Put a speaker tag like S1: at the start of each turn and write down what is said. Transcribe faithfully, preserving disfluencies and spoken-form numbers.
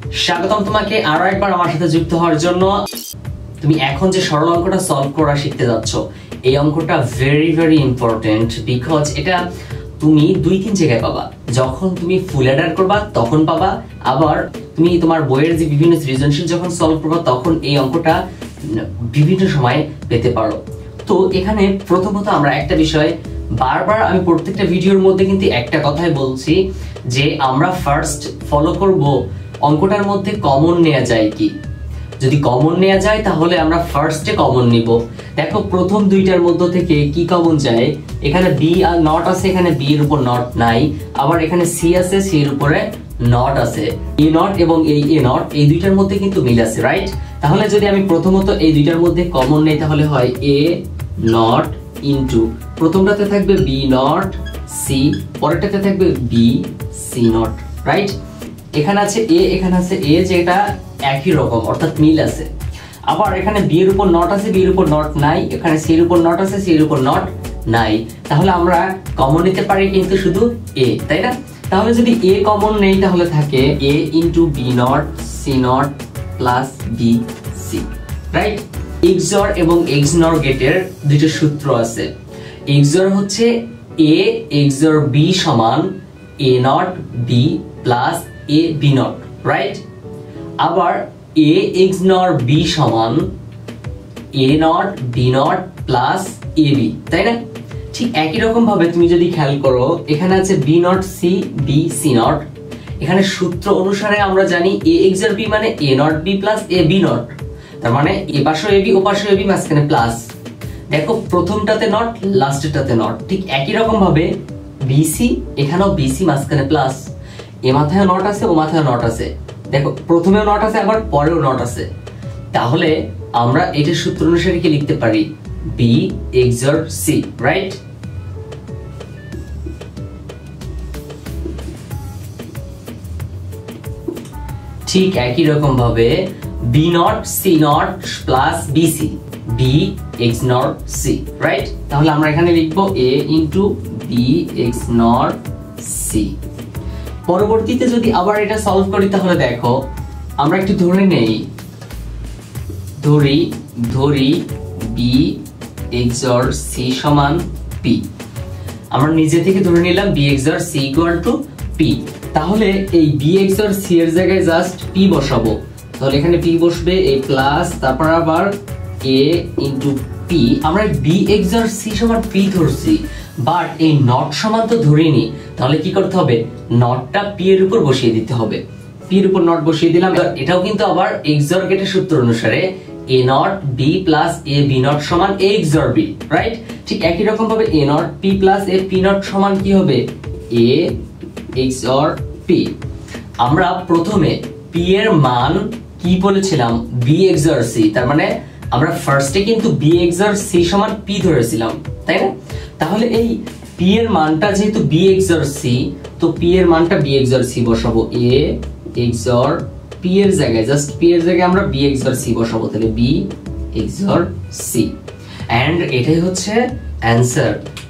S1: স্বাগতম তোমাকে আরো একবার আমার সাথে যুক্ত হওয়ার জন্য। তুমি এখন যে সরল অঙ্কটা সলভ করা শিখতে যাচ্ছ, এই অঙ্কটা ভেরি ভেরি ইম্পর্টেন্ট, বিকজ এটা তুমি দুই তিন জায়গায় পাবা। যখন তুমি ফুল অ্যাডার করবা তখন পাবা, আবার তুমি তোমার বইয়ের যে বিভিন্ন সৃজনশীল যখন সলভ করবা তখন এই অঙ্কটা বিভিন্ন সময় পেতে পারো। তো এখানে প্রথমত আমরা একটা বিষয় বারবার আমি প্রত্যেকটা ভিডিওর মধ্যে কিন্তু একটা কথাই বলছি যে আমরা ফার্স্ট ফলো করব অঙ্কটার মধ্যে কমন নেওয়া যায় কি। যদি কমন নেওয়া যায় তাহলে আমরা ফার্স্টে কমন নিব। দেখো প্রথম দুইটার মধ্যে থেকে কি কমন যায়, এখানে বি আর নট আছে, এখানে বি এর উপর নট নাই, আবার এখানে সি আছে, সি এর উপরে নট আছে। এ নট এবং এই এ নট এই দুইটার মধ্যে কিন্তু মিল আছে, রাইট? তাহলে যদি আমি প্রথমত এই দুইটার মধ্যে কমন নেই তাহলে হয় এ নট ইনটু প্রথমটাতে থাকবে বি নট সি, পরেরটাতে থাকবে বি সি নট, রাইট? এখানে আছে এ, এখানে আছে এ, যেটা একই রকম অর্থাৎ মিল আছে। আবার এখানে বি এর উপর নট আছে, বি এর উপর নট নাই, এখানে সি এর উপর নট আছে, সি এর উপর নট নাই। তাহলে আমরা কমন নিতে পারি কিন্তু শুধু এ, তাই না? তাহলে যদি এ কমন নেই তাহলে থাকে A into B not C not plus B C, right? XOR এবং এক্সনর গেটের দুটো সূত্র আছে। এক্সঅর হচ্ছে এ এক্সঅর বি সমান A not B plus A B not, right? আবার এ এক্সনর বি সমান A not B not plus A B, তাই না? ঠিক একই রকম ভাবে তুমি যদি খেয়াল করো, এখানে আছে B not C B C not. এখানে সূত্র অনুসারে আমরা জানি এ এক্সঅর বি মানে A not B plus A B not, তার মানে এ পাশে এ বি ও পাশে এ বি মাঝখানে প্লাস। দেখো প্রথমটাতে নট, লাস্টেরটাতে নট। ঠিক একই রকম ভাবে বিসি, এখানেও বিসি মাঝখানে প্লাস, এ মাথায় নট আছে ও মাথায় নট আছে। দেখো প্রথমেও নট আছে আবার পরেও নট আছে। তাহলে আমরা এটার সূত্র অনুসারে কি লিখতে পারি? B XOR C, right? ঠিক একই রকম ভাবে B not C not plus B C, B X not C, right? তাহলে আমরা এখানে লিখবো A into B X not C. পরবর্তীতে যদি আবার এটা সলভ করি তাহলে দেখো আমরা একটু ধরে নেই, ধরি ধরি বি এক্সঅর সি সমান পি। আমরা নিজে থেকে ধরে নিলাম B XOR C equal to P. তাহলে এই বি এক্সঅর সি এর জায়গায় জাস্ট পি বসাবো। তাহলে এখানে পি বসবে, এ প্লাস তারপর আবার এ ইনটু পি। আমরা বি এক্সঅর সি সমান পি ধরছি, বাট এই নট সমান তো ধরিনি। তাহলে কি করতে হবে? নটটা পি এর উপর বসিয়ে দিতে হবে। পি এর উপর নট বসিয়ে দিলাম। এটাও কিন্তু আবার এক্সঅর গেটের সূত্র অনুসারে A not B plus A B not সমান এ এক্সঅর বি, রাইট? ঠিক একই রকম ভাবে A not P plus A P not সমান কি হবে? A XOR P. আমরা প্রথমে পি এর মান কি বলেছিলাম? B XOR C. তার মানে আমরা ফার্স্টে কিন্তু বি এক্সঅর সি সমান পি ধরেছিলাম, তাই না? তাহলে এই পি এর মানটা যেহেতু বি এক্সঅর সি, তো পি এর মানটা বি এক্সঅর সি বসাবো। এ এক্সঅর পি এর জায়গায় জাস্ট পি এর জায়গায় আমরা বি এক্সঅর সি বসাবো। তাহলে বি এক্সঅর সি, এন্ড এটাই হচ্ছে অ্যানসার।